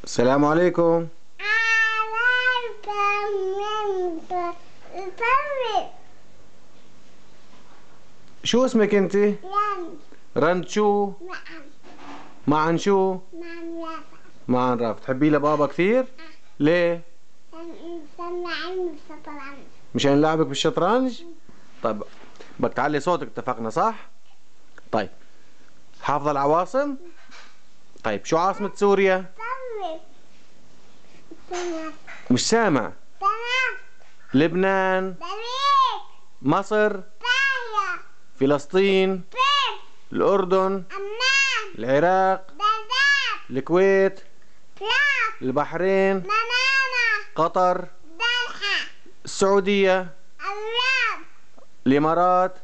السلام عليكم. شو اسمك انت؟ رند شو؟ معن شو؟ معن رافع. تحبي لبابا كثير؟ ليه؟ مشان لعبك بالشطرنج؟ طيب بدك تعلي صوتك، اتفقنا صح؟ طيب حافظة العواصم؟ طيب شو عاصمة سوريا؟ مش سامع. لبنان، مصر، فلسطين، الأردن، العراق، الكويت، البحرين، قطر، السعودية، الإمارات،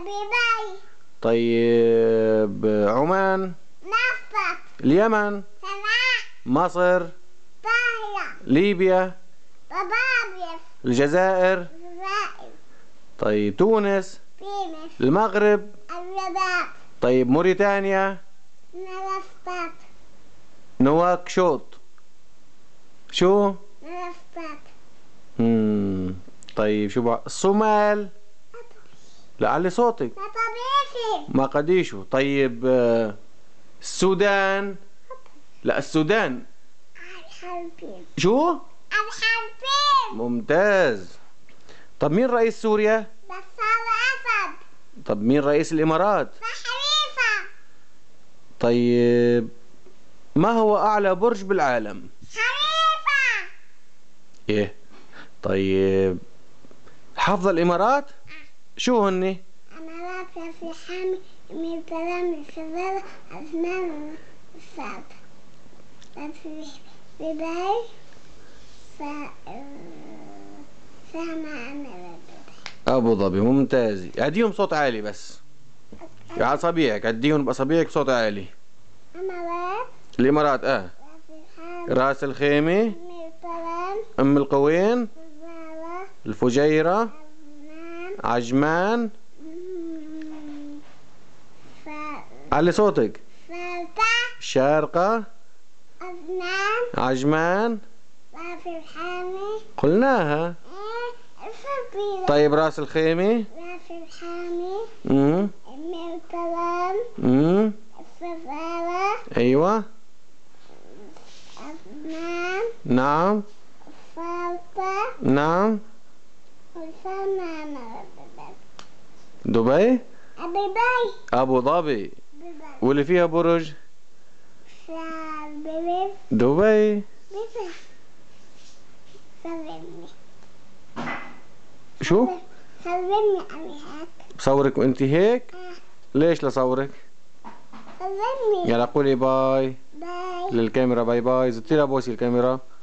طيب عمان، اليمن، مصر، ليبيا، الجزائر، طيب تونس، المغرب، طيب موريتانيا، نواكشوط. شو؟ طيب شو بقى؟ الصومال. لا علي صوتك. مقديشو. طيب السودان. لا السودان. شو؟ ممتاز. طب مين رئيس سوريا؟ طب مين رئيس الإمارات؟ طيب ما هو أعلى برج بالعالم؟ إيه. طيب حافظة الإمارات؟ شو هني؟ أمارات في حامي من كلام الشباب أسنان الصعب في بداية أبو ظبي. ممتاز. عديهم بصوت عالي بس. على أصابعك، عديهم بأصابعك بصوت عالي. أمارات الإمارات راس الخيمة، أم القوين، الفجيرة، عجمان. علي صوتك. شارقة، عجمان. قلناها. طيب راس الخيمة، ايوه نعم نعم. دبي، ابو ظبي. واللي فيها برج دبي. شو؟ صورني أنا هيك. بصورك وانت هيك؟ ليش لصورك؟ صورني. يلا قولي باي. باي للكاميرا. باي باي. زدتي لها بوسي الكاميرا.